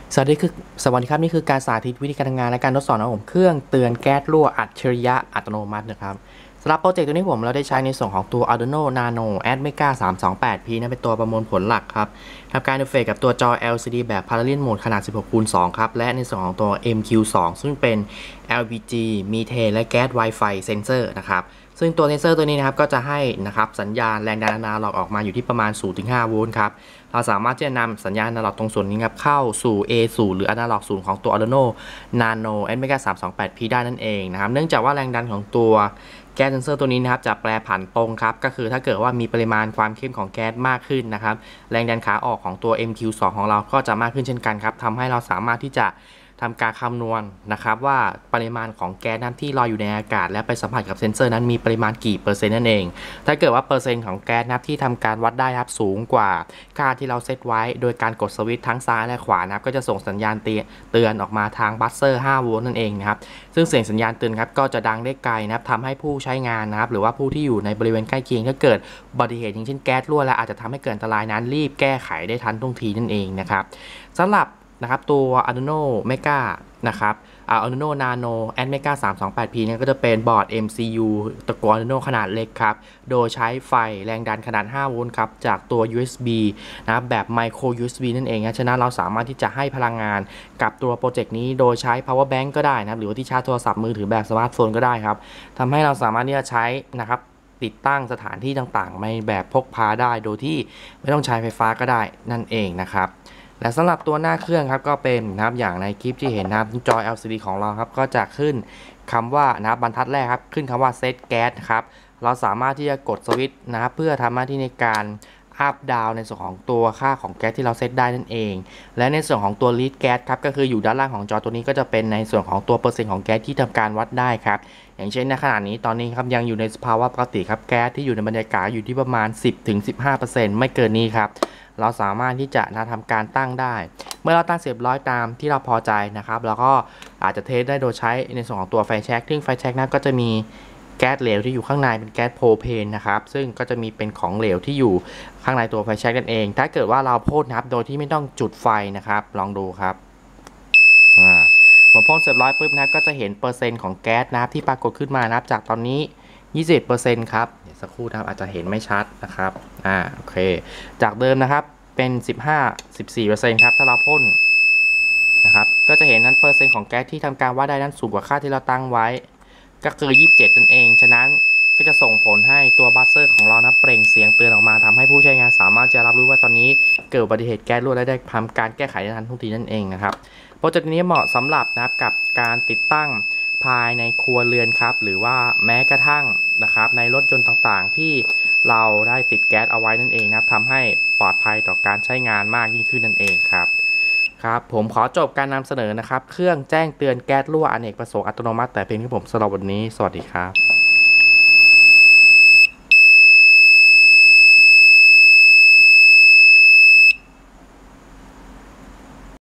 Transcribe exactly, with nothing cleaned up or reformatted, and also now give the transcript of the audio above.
สวัสดีคือสวัสดีครับนี่คือการสาธิตวิธีการทำงานและการทดสอบของผมเครื่องเตือนแก๊สรั่วอัจฉริยะอัตโนมัตินะครับสำหรับโปรเจกต์ตัวนี้ผมเราได้ใช้ในส่วนของตัว Arduino Nano Atmega สามสองแปด พี นะเป็นตัวประมวลผลหลักครับทำการอินเทอร์เฟซกับตัวจอ แอล ซี ดี แบบ Parallel Mode ขนาด สิบหกคูณสอง ครับและในส่วนของตัว เอ็ม คิว ทู ซึ่งเป็น แอล พี จี Methane และแก๊ส Wi-Fi Sensor นะครับซึ่งตัวเซนเซอร์ตัวนี้นะครับก็จะให้นะครับสัญญาณแรงดันอนาล็อกออกมาอยู่ที่ประมาณ ศูนย์ถึงห้า โวลต์ครับเราสามารถที่จะนำสัญญาณอนาล็อกตรงส่วนนี้ครับเข้าสู่ เอ ศูนย์ หรืออนาล็อกศูนย์ของตัว Arduino Nano Atmega สามสองแปด พี ได้นั่นเองนะครับเนื่องจากว่าแรงดันของตัวแก๊สเซนเซอร์ตัวนี้นะครับจะแปรผันตรงครับก็คือถ้าเกิดว่ามีปริมาณความเข้มของแก๊สมากขึ้นนะครับแรงดันขาออกของตัว เอ็ม คิว ทู ของเราก็จะมากขึ้นเช่นกันครับทำให้เราสามารถที่จะทำการคำนวณนะครับว่าปริมาณของแก๊สนั้นที่ลอยอยู่ในอากาศและไปสัมผัสกับเซ็นเซอร์นั้นมีปริมาณกี่เปอร์เซ็นต์นั่นเองถ้าเกิดว่าเปอร์เซ็นต์ของแก๊สนะครับที่ทำการวัดได้ครับสูงกว่าค่าที่เราเซตไว้โดยการกดสวิตช์ทั้งซ้ายและขวานะครับก็จะส่งสัญญาณเตือนออกมาทางบัสเซอร์ห้าโวลต์นั่นเองนะครับซึ่งเสียงสัญญาณเตือนครับก็จะดังได้ไกลนะครับทำให้ผู้ใช้งานนะครับหรือว่าผู้ที่อยู่ในบริเวณใกล้เคียงถ้าเกิดอุบัติเหตุอย่างเช่นแก๊สรั่วและอาจจะทำให้เกิดอันตรายนั้นรีบแก้ไขได้ทันท่วงทีนั่นเองนะครับสำหรับนะครับตัว Arduino Mega นะครับ Arduino Nano Atmega สามสองแปด พี เนี่ยก็จะเป็นบอร์ด เอ็ม ซี ยู ตระกูล Arduino ขนาดเล็กครับโดยใช้ไฟแรงดันขนาดห้าโวลต์ครับจากตัว ยู เอส บี นะครับแบบ Micro ยู เอส บี นั่นเองนะฉะนั้นเราสามารถที่จะให้พลังงานกับตัวโปรเจกต์นี้โดยใช้ power bank ก็ได้นะหรือว่าที่ชาร์จโทรศัพท์มือถือแบบสมาร์ทโฟนก็ได้ครับทำให้เราสามารถที่จะใช้นะครับติดตั้งสถานที่ต่างๆในแบบพกพาได้โดยที่ไม่ต้องใช้ไฟฟ้าก็ได้นั่นเองนะครับและสำหรับตัวหน้าเครื่องครับก็เป็นนะครับอย่างในคลิปที่เห็นนะครับจอ แอล ซี ดี ของเราครับก็จะขึ้นคำว่านะครับบรรทัดแรกครับขึ้นคำว่า set gas ครับเราสามารถที่จะกดสวิตช์นะครับเพื่อทำหน้าที่ในการอัพดาวในส่วนของตัวค่าของแก๊สที่เราเซตได้นั่นเองและในส่วนของตัว lead gas ครับก็คืออยู่ด้านล่างของจอตัวนี้ก็จะเป็นในส่วนของตัวเปอร์เซ็นต์ของแก๊สที่ทำการวัดได้ครับอย่างเช่นในขณะนี้ตอนนี้ครับยังอยู่ในสภาวะปกติครับแก๊สที่อยู่ในบรรยากาศอยู่ที่ประมาณ สิบถึงสิบห้าเปอร์เซ็นต์ ไม่เกินนี้ครับเราสามารถที่จะนะทำการตั้งได้เมื่อเราตั้งเสร็จร้อยตามที่เราพอใจนะครับแล้วก็อาจจะเทสได้โดยใช้ในส่วนของตัวไฟแช็กซึ่งไฟแช็กนั้นก็จะมีแก๊สเหลวที่อยู่ข้างในเป็นแก๊สโพรเพนนะครับซึ่งก็จะมีเป็นของเหลวที่อยู่ข้างในตัวไฟแช็กนั่นเองถ้าเกิดว่าเราพ่นนะครับโดยที่ไม่ต้องจุดไฟนะครับลองดูครับอ่าพอพ่นเสร็จร้อยปุ๊บนะก็จะเห็นเปอร์เซ็นต์ของแก๊สนะครับที่ปรากฏขึ้นมานะครับจากตอนนี้ ยี่สิบเปอร์เซ็นต์ ครับเดี๋ยวสักครู่นะครับอาจจะเห็นไม่ชัดนะครับอ่าโอเคจากเดิมนะครับเป็น สิบห้า สิบสี่เปอร์เซ็นต์ ครับถ้าเราพ่นนะครับก็จะเห็นนั้นเปอร์เซ็นต์ของแก๊สที่ทำการวัดได้นั้นสูงกว่าค่าที่เราตั้งไว้ก็คือยี่สิบเจ็ดนั่นเองฉะนั้นก็จะส่งผลให้ตัวบัสเซอร์ของเรานะเปล่งเสียงเตือนออกมาทำให้ผู้ใช้งานสามารถจะรับรู้ว่าตอนนี้เกิดอุบัติเหตุแก๊สรั่วและได้ทำการแก้ไขในทันท่วงทีนั่นเองนะครับโปรเจกต์นี้เหมาะสำหรับนะครับกับการติดตั้งภายในครัวเรือนครับหรือว่าแม้กระทั่งนะครับในรถยนต์ต่างๆที่เราได้ติดแก๊สเอาไว้นั่นเองนะครับทำให้ปลอดภัยต่อการใช้งานมากยิ่งขึ้นนั่นเองครับครับผมขอจบการนำเสนอนะครับเครื่องแจ้งเตือนแก๊สรั่วอเนกประสงค์อัตโนมัติแต่เพียงที่ผมสำหรับวันนี้สวัสดีครับ